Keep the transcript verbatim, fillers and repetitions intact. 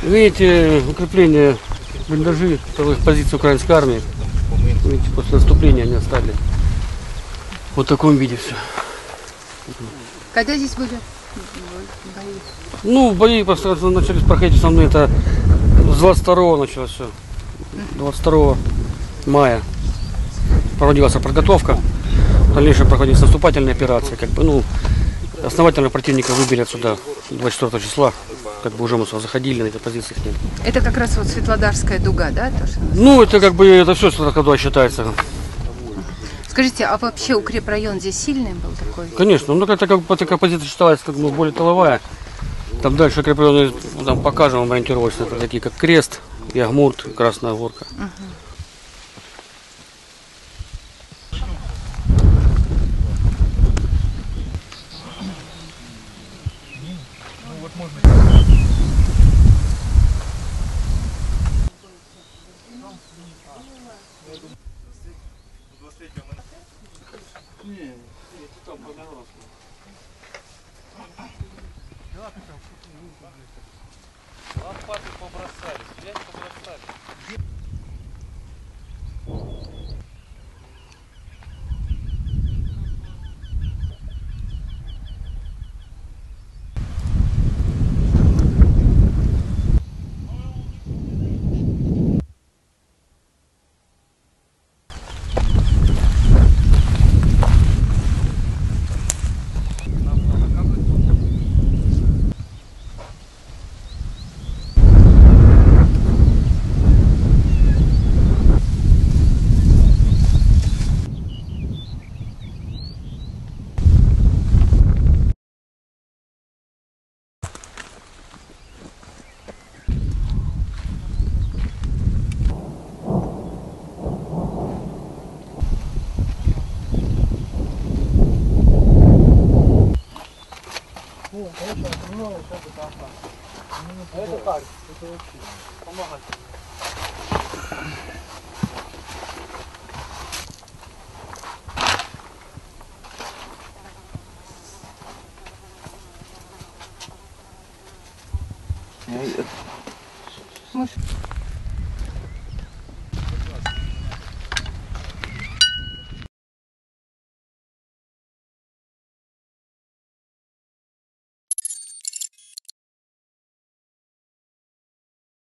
Видите, укрепление блиндажи, вторых позиций украинской армии. Видите, после наступления они оставили вот в таком виде все. Когда здесь были бои? Ну, бои начались проходить основные, это с двадцать второго началось все. двадцать второго мая проводилась подготовка. В дальнейшем проходились наступательные операции. Как бы, ну, основательно противника выбили отсюда двадцать четвёртого числа. Как бы уже мы сюда заходили, на эти позиции. Это как раз вот Светлодарская дуга, да? То, что... Ну, это как бы это все Светлодарская считается. Скажите, а вообще укрепрайон здесь сильный был такой? Конечно, ну это как бы такая позиция считалась как бы более тыловая. Там дальше укрепленные, там покажем вам ориентировочно, это такие как Крест, Ягмурт, Красная Горка. Угу. Лопаты побросали, связь побросали. Это так, это вообще помогать. Yeah.